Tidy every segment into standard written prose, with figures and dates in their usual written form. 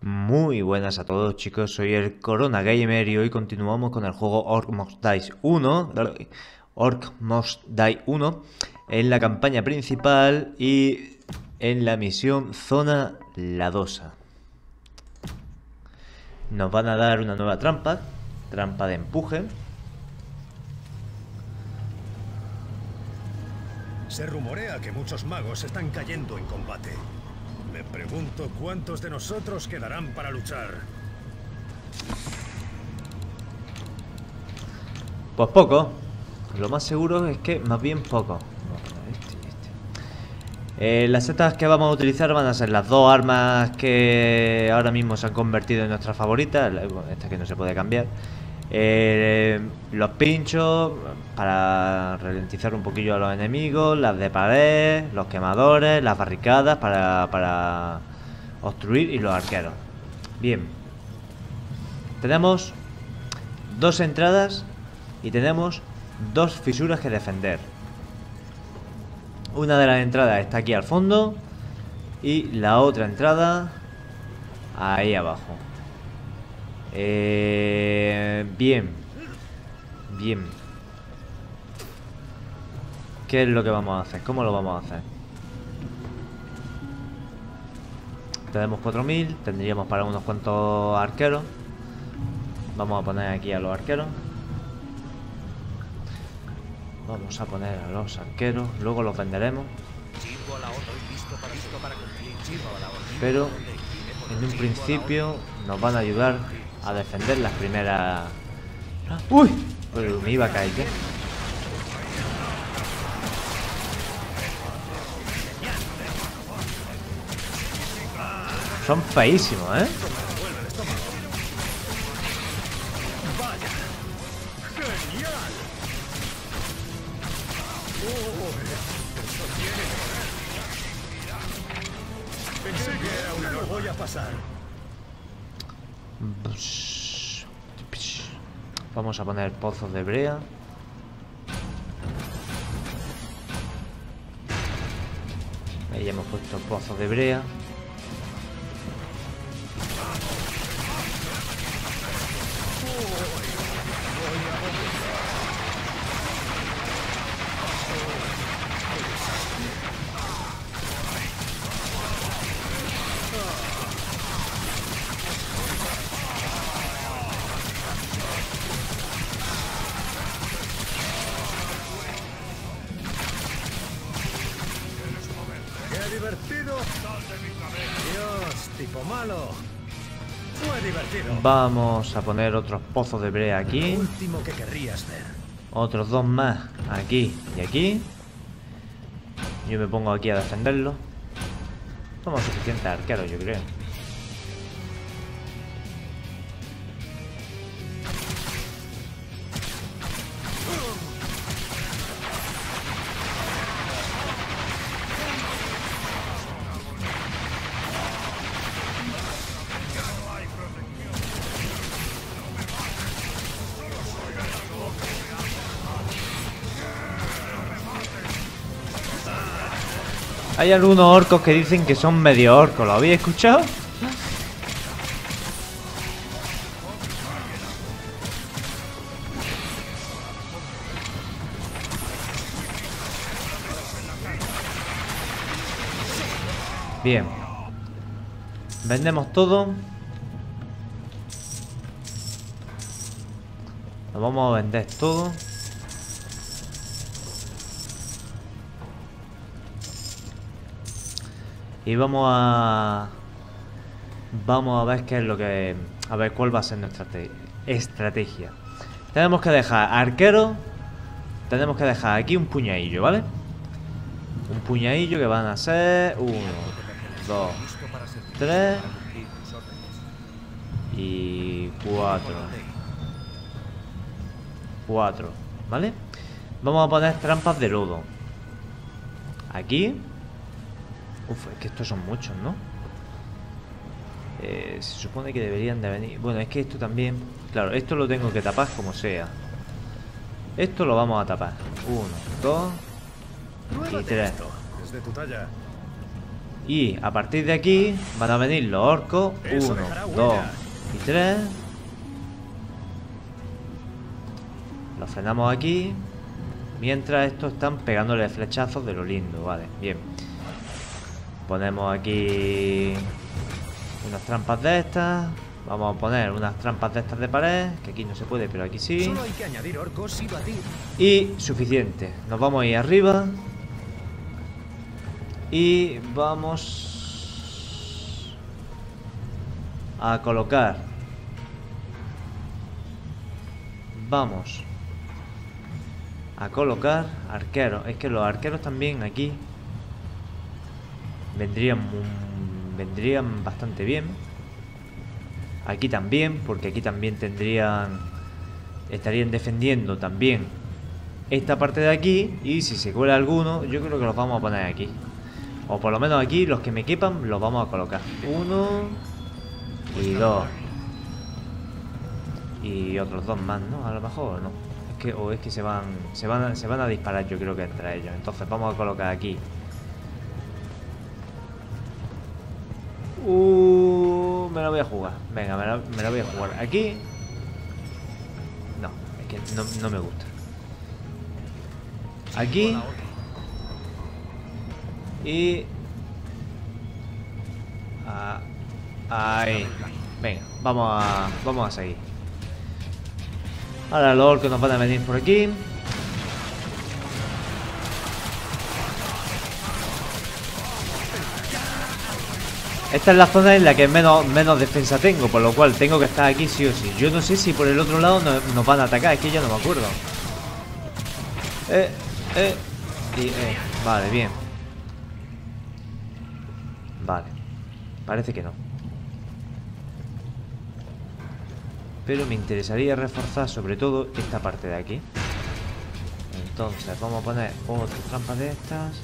Muy buenas a todos, chicos, soy el Corona Gamer y hoy continuamos con el juego Orc Must Die 1 Orc Must Die 1 en la campaña principal y en la misión Zona Ladosa. Nos van a dar una nueva trampa de empuje. Se rumorea que muchos magos están cayendo en combate. Me pregunto cuántos de nosotros quedarán para luchar. Pues poco. Lo más seguro es que más bien poco. Las setas que vamos a utilizar van a ser las dos armas que ahora mismo se han convertido en nuestras favoritas. Esta que no se puede cambiar. Los pinchos para ralentizar un poquillo a los enemigos, las de pared, los quemadores, las barricadas para obstruir y los arqueros. Bien, tenemos dos entradas y tenemos dos fisuras que defender. Una de las entradas está aquí al fondo y la otra entrada ahí abajo. Bien. ¿Qué es lo que vamos a hacer? ¿Cómo lo vamos a hacer? Tenemos 4000, tendríamos para unos cuantos arqueros. Vamos a poner aquí a los arqueros. Vamos a poner a los arqueros, luego los venderemos. Pero en un principio nos van a ayudar a defender las primeras... ¡Uy! Pero me iba a caer ya. Son feísimos, ¿eh? Pensé que era un error. Voy a pasar. Vamos a poner pozos de brea. Ahí hemos puesto pozos de brea. ¡Qué divertido! Dios, tipo malo. Fue divertido. Vamos a poner otros pozos de brea aquí. Lo último que querrías ver. Otros dos más aquí y aquí. Yo me pongo aquí a defenderlo. Somos suficientes arqueros, yo creo. Hay algunos orcos que dicen que son medio orcos. ¿Lo habéis escuchado? Bien. Vendemos todo. Lo vamos a vender todo. Y vamos a ver qué es lo que... A ver cuál va a ser nuestra estrategia. Tenemos que dejar arquero. Tenemos que dejar aquí un puñadillo, ¿vale? Un puñadillo que van a ser 1, 2, 3 y 4, ¿vale? Vamos a poner trampas de lodo aquí. Uf, es que estos son muchos, ¿no? Se supone que deberían de venir... Bueno, es que esto también... Claro, esto lo tengo que tapar como sea. Esto lo vamos a tapar. 1, 2 y 3. Es de tu talla. Y a partir de aquí van a venir los orcos. 1, 2 y 3. Los frenamos aquí. Mientras estos están pegándole flechazos de lo lindo. Vale, bien. Ponemos aquí unas trampas de estas. Vamos a poner unas trampas de estas de pared. Que aquí no se puede, pero aquí sí. Solo hay que añadir orcos y batir. Y suficiente. Nos vamos a ir arriba. Y vamos a colocar. Vamos a colocar arqueros. Es que los arqueros también aquí vendrían bastante bien. Aquí también, porque aquí también estarían defendiendo también esta parte de aquí. Y si se cuela alguno, yo creo que los vamos a poner aquí. O por lo menos aquí, los que me quepan, los vamos a colocar. 1 y 2. Y otros 2 más, ¿no? A lo mejor no. Es que se van a disparar, yo creo que entre ellos. Entonces vamos a colocar aquí. Me lo voy a jugar. Venga, me lo voy a jugar. Aquí. No, es que no me gusta. Aquí. Y... ahí. Venga, vamos a seguir. Ahora los orcos nos van a venir por aquí. Esta es la zona en la que menos defensa tengo, por lo cual tengo que estar aquí sí o sí. Yo no sé si por el otro lado nos van a atacar, es que ya no me acuerdo. Vale, bien. Vale, parece que no. Pero me interesaría reforzar sobre todo esta parte de aquí. Entonces vamos a poner otra trampa de estas.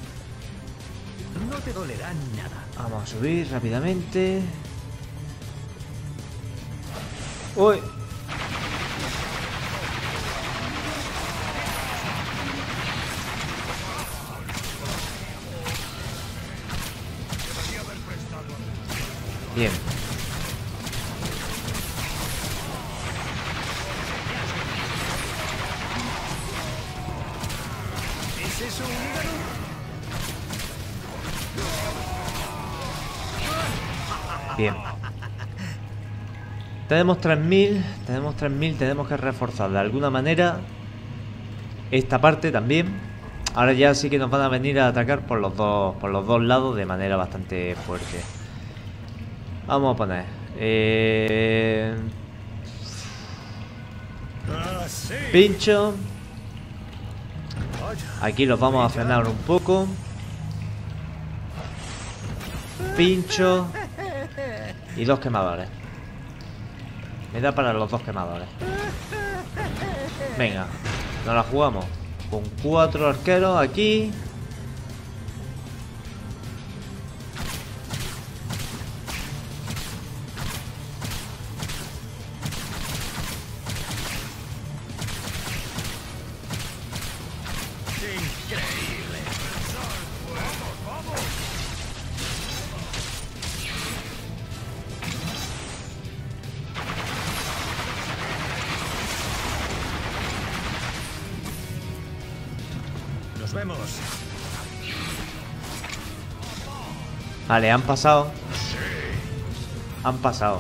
No te dolerá nada. Vamos a subir rápidamente. ¡Uy! Bien. ¿Es eso un hígado? Bien. Tenemos 3000. Tenemos que reforzar de alguna manera esta parte también. Ahora ya sí que nos van a venir a atacar por los dos lados de manera bastante fuerte. Vamos a poner pincho. Aquí los vamos a frenar un poco. Pincho. Y 2 quemadores. Me da para los 2 quemadores. Venga, nos la jugamos con 4 arqueros aquí. Nos vemos. Vale, han pasado. Han pasado.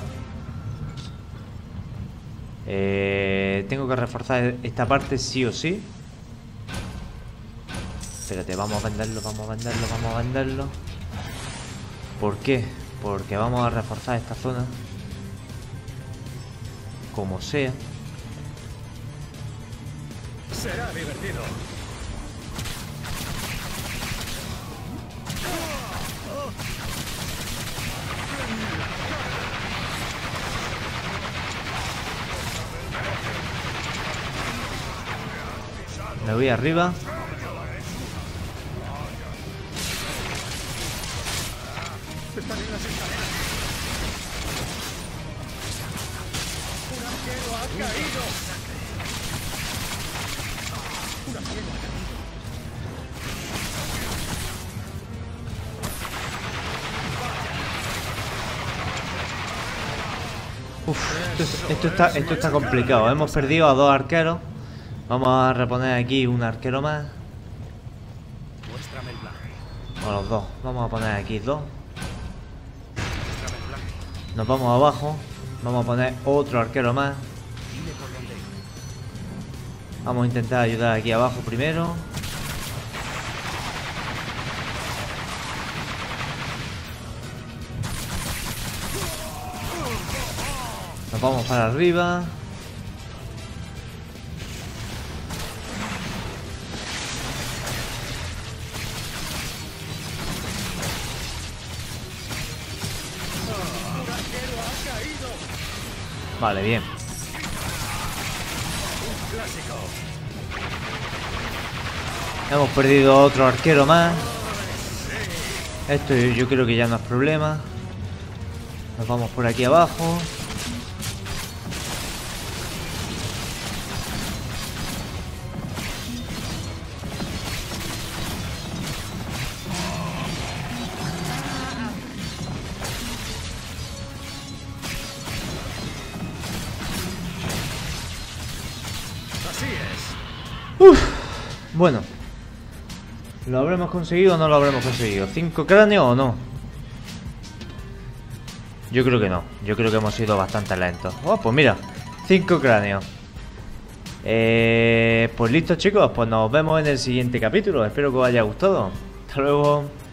Tengo que reforzar esta parte sí o sí. Espérate, vamos a venderlo. ¿Por qué? Porque vamos a reforzar esta zona como sea. Será divertido. Me voy arriba. Están en las escaleras. Un arquero ha caído. Un arquero ha caído. Uf, esto está complicado. Hemos perdido a 2 arqueros. Vamos a reponer aquí un arquero más. Muéstrame el plan. O los 2. Vamos a poner aquí 2. Nos vamos abajo. Vamos a poner otro arquero más. Dime por dónde. Vamos a intentar ayudar aquí abajo primero. Nos vamos para arriba. Vale, bien. Clásico. Hemos perdido otro arquero más. Esto yo creo que ya no es problema. Nos vamos por aquí abajo. Así es. Bueno. ¿Lo habremos conseguido o no lo habremos conseguido? ¿5 cráneos o no? Yo creo que no. Yo creo que hemos sido bastante lentos. Oh, pues mira. 5 cráneos. Pues listo, chicos. Pues nos vemos en el siguiente capítulo. Espero que os haya gustado. Hasta luego.